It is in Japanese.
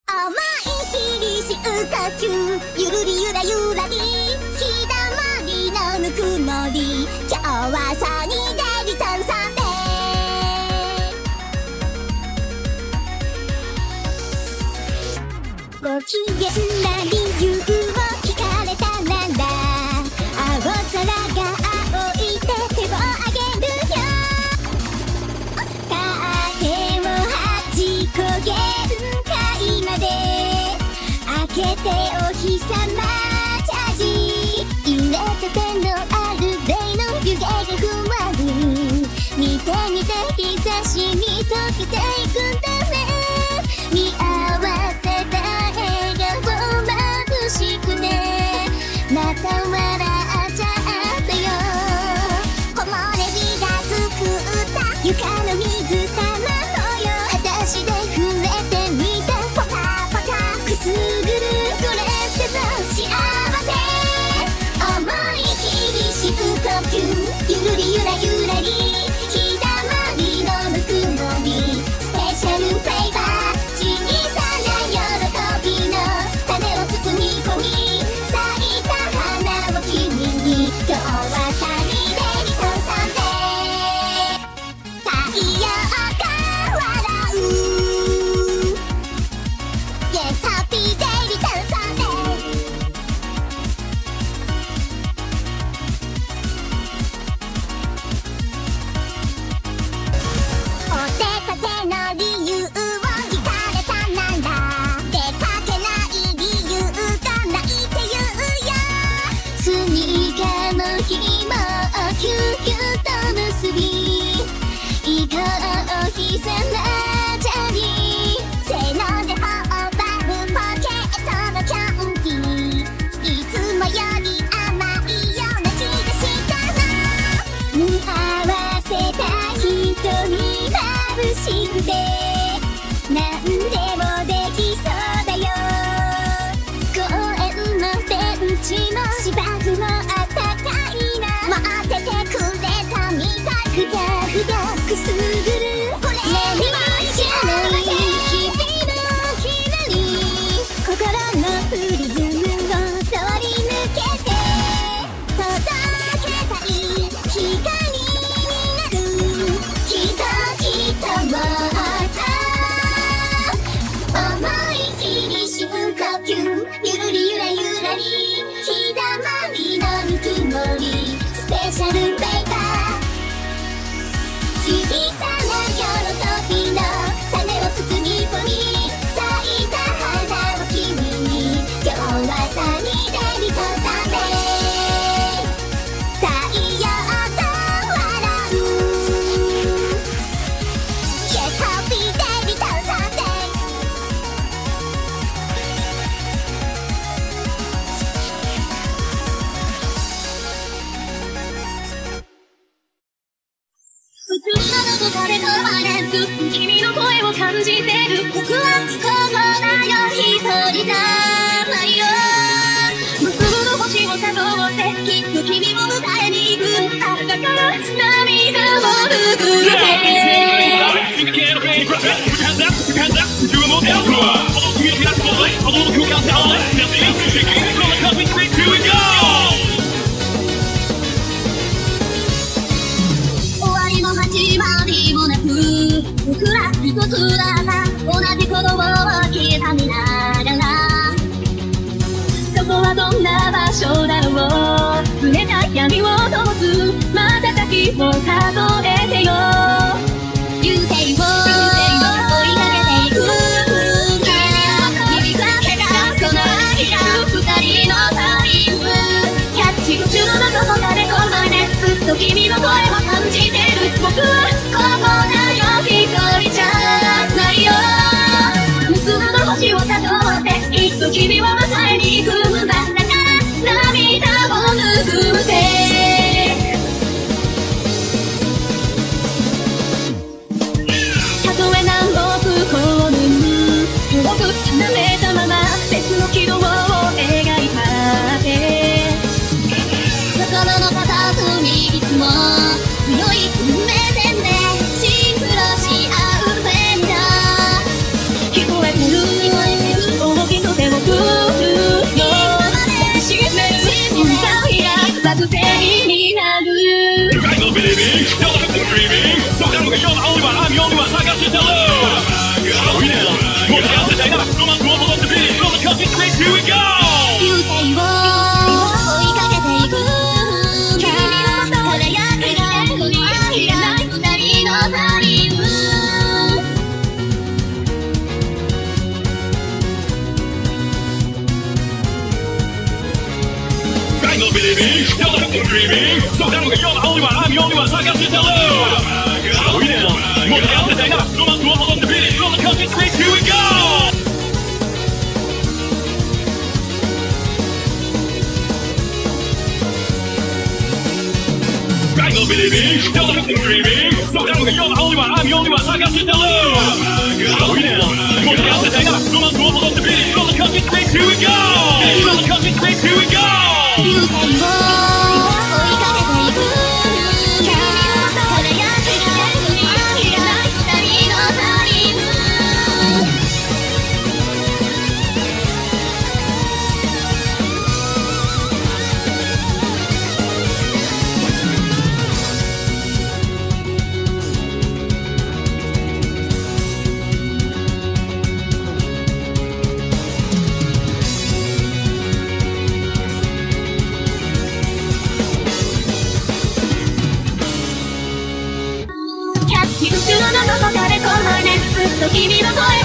甘い霧しうかきゅうゆるりゆらゆらりひだまりのぬくもり今日はサニーデリタンサンデーご機嫌な理由を聞かれたなら青空が青いて手をあげるよカーテンをはじこげ開けてお日様チャージ入れたてのあるデイの湯気がふわる見て見て日差しに溶けていくんだね見合わせた笑顔眩しくてまた笑っちゃったよ木漏れ日が作った床の水玉模様私で触れてみたポカポカくすぐる幸せ甘い霧しぶ呼吸ゆるりゆらゆらりひだまりのぬくもりスペシャルフレーバー小さな喜びの種を包み込み咲いた花を君に今日はサニーデリとサンデー太陽が笑う Yes happy day リトルサンデーキュキュッと結び行こうお日様チャージせーので頬張るポケットのキャンディーいつもより甘いような気がしたな見合わせた人に眩しくてなんでもできそうだよ公園のベンチも芝生もあったかいな待っててくれたみたいふがふがくすぐるこれ何も知らない日々のひらり心のプリズムを通り抜けて届けたい光になるきっときっともっと思い切り深呼吸ゆるりゆらゆらりひだまりのぬくもりスペシャルフレーバー小さな喜びの種を包み込み咲いた花を君に今日はサニーデリとサンデー太陽と笑う Yes happy day リトルサンデー普通のどこかで変われず君の声を感じてる僕はここだよ一人じゃないよ無数の星を数ってきっと君を迎えに行くだから涙を拭って始まりもなく僕ら一つだが同じ鼓動を刻みながらそこはどんな場所だろう触れた闇を通す瞬きを数えてよ流星を追いかけていく指かけたその間二人のタイムキャッチ途中のどこかでこの熱ずっと君の声を感じてる僕はここだよ一人じゃないよ無数の星をたどってきっと君を迎えに行くんだだから涙を拭ってたとえ何億光年遠く離れたまま別の軌道を描いたって心の片隅いつも強い運命線でシンクロし合うフレンダー聞こえてる I'm the only one探してる Shall we now もっとやってたいならロマンスを戻ってビリッ Roll the cup, it's great, here we go 流星を追いかけていく君の輝きがこの愛がない二人のサリム No believing, you're the victim dreaming. So that you're the only one, I'm the only one. So I got you to lose. Shall we now? More than the day, no one's more on the beat. Roll the cup, it's great, here we go. No believing, you're the victim dreaming. So that you're the only one, I'm the only one. So I got you to lose. Shall we now? More than the day, no one's more on the beat. Roll the cup, it's great, here we go. Roll the cup, it's great, here we go. 流星を追いかけていく君の輝きがこの愛がない二人のサリム服のどこかでこのねずっと君の声